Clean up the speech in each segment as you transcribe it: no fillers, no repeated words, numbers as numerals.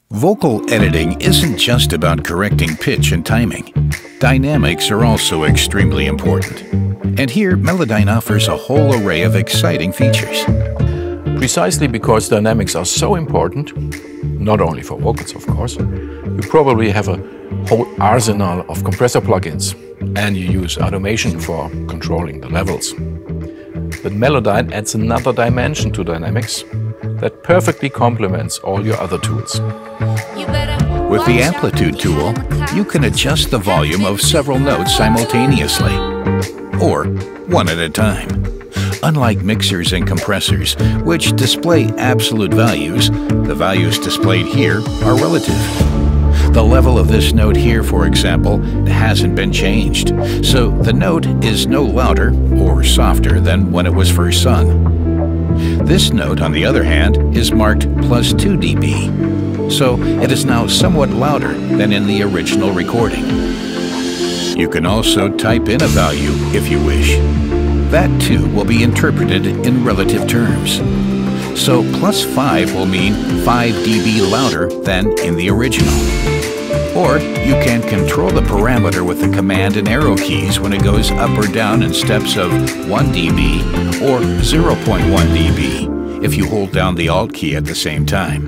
Vocal editing isn't just about correcting pitch and timing. Dynamics are also extremely important. And here, Melodyne offers a whole array of exciting features. Precisely because dynamics are so important, not only for vocals of course, you probably have a whole arsenal of compressor plugins and you use automation for controlling the levels. But Melodyne adds another dimension to dynamics that perfectly complements all your other tools. With the amplitude tool, you can adjust the volume of several notes simultaneously, or one at a time. Unlike mixers and compressors, which display absolute values, the values displayed here are relative. The level of this note here, for example, hasn't been changed, so the note is no louder or softer than when it was first sung. This note, on the other hand, is marked +2 dB, so it is now somewhat louder than in the original recording. You can also type in a value if you wish. That too will be interpreted in relative terms. So +5 will mean 5 dB louder than in the original. Or you can control the parameter with the command and arrow keys when it goes up or down in steps of 1 dB or 0.1 dB if you hold down the Alt key at the same time.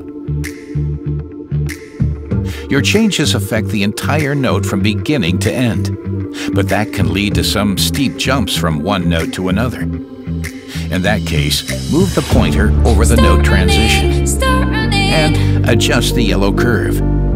Your changes affect the entire note from beginning to end, but that can lead to some steep jumps from one note to another. In that case, move the pointer over the note transition and adjust the yellow curve.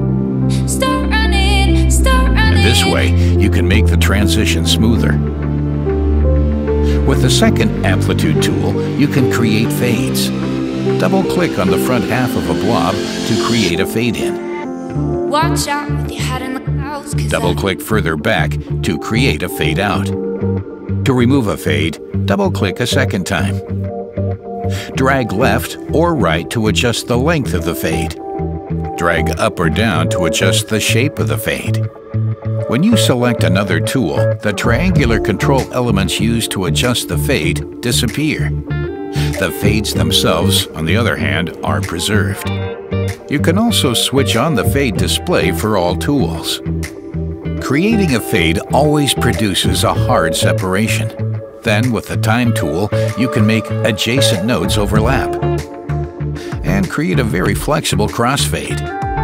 This way, you can make the transition smoother. With the second amplitude tool, you can create fades. Double-click on the front half of a blob to create a fade-in. Watch out with your head in the clouds. Double-click further back to create a fade-out. To remove a fade, double-click a second time. Drag left or right to adjust the length of the fade. Drag up or down to adjust the shape of the fade. When you select another tool, the triangular control elements used to adjust the fade disappear. The fades themselves, on the other hand, are preserved. You can also switch on the fade display for all tools. Creating a fade always produces a hard separation. Then, with the time tool, you can make adjacent notes overlap and create a very flexible crossfade.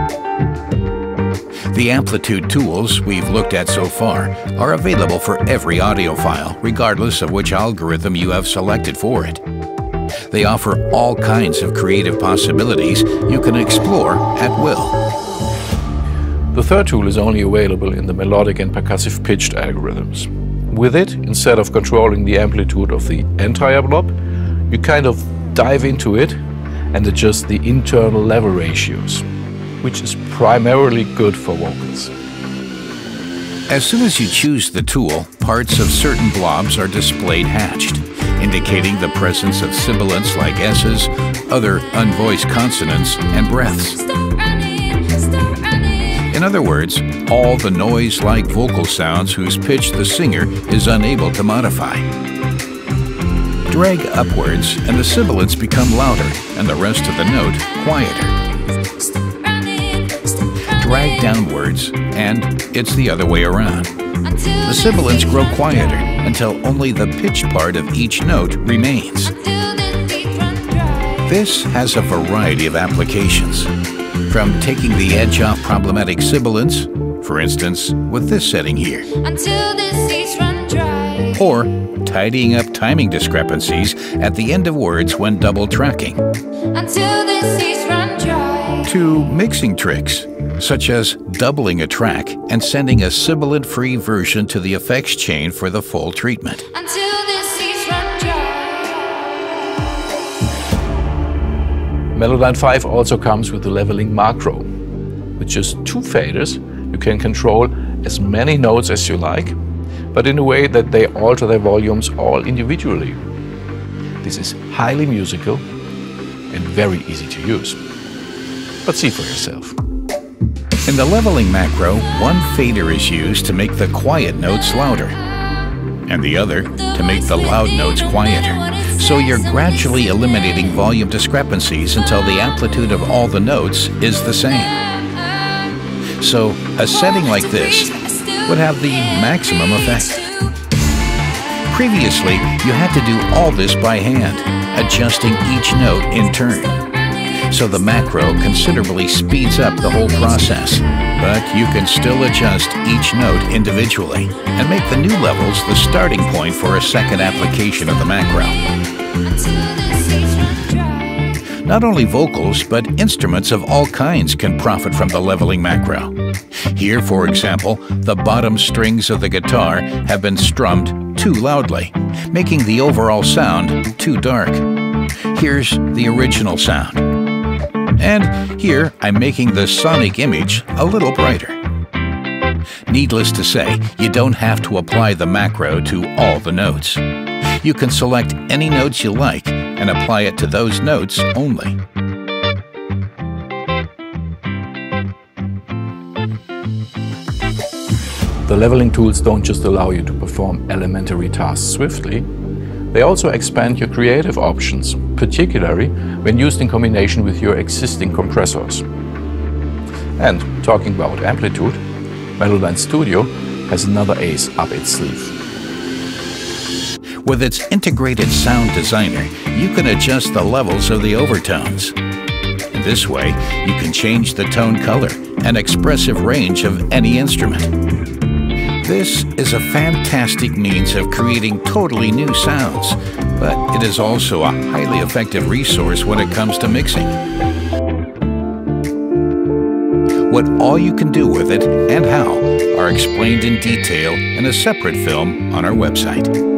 The amplitude tools we've looked at so far are available for every audio file, regardless of which algorithm you have selected for it. They offer all kinds of creative possibilities you can explore at will. The third tool is only available in the melodic and percussive pitched algorithms. With it, instead of controlling the amplitude of the entire blob, you kind of dive into it and adjust the internal level ratios, which is primarily good for vocals. As soon as you choose the tool, parts of certain blobs are displayed hatched, indicating the presence of sibilants like S's, other unvoiced consonants, and breaths. In other words, all the noise-like vocal sounds whose pitch the singer is unable to modify. Drag upwards and the sibilants become louder and the rest of the note quieter. Drag downwards and it's the other way around. The sibilants grow quieter until only the pitch part of each note remains. This has a variety of applications, from taking the edge off problematic sibilants, for instance with this setting here, or tidying up timing discrepancies at the end of words when double tracking, to mixing tricks, such as doubling a track and sending a sibilant-free version to the effects chain for the full treatment. Melodyne 5 also comes with the leveling macro. With just 2 faders, you can control as many notes as you like, but in a way that they alter their volumes all individually. This is highly musical and very easy to use. But see for yourself. In the leveling macro, one fader is used to make the quiet notes louder, and the other to make the loud notes quieter. So you're gradually eliminating volume discrepancies until the amplitude of all the notes is the same. So a setting like this would have the maximum effect. Previously, you had to do all this by hand, adjusting each note in turn. So the macro considerably speeds up the whole process, but you can still adjust each note individually and make the new levels the starting point for a second application of the macro. Not only vocals, but instruments of all kinds can profit from the leveling macro. Here, for example, the bottom strings of the guitar have been strummed too loudly, making the overall sound too dark. Here's the original sound. And here, I'm making the sonic image a little brighter. Needless to say, you don't have to apply the macro to all the notes. You can select any notes you like and apply it to those notes only. The leveling tools don't just allow you to perform elementary tasks swiftly, they also expand your creative options, particularly when used in combination with your existing compressors. And talking about amplitude, Melodyne Studio has another ace up its sleeve. With its integrated sound designer, you can adjust the levels of the overtones. This way, you can change the tone color and expressive range of any instrument. This is a fantastic means of creating totally new sounds, but it is also a highly effective resource when it comes to mixing. What all you can do with it and how are explained in detail in a separate film on our website.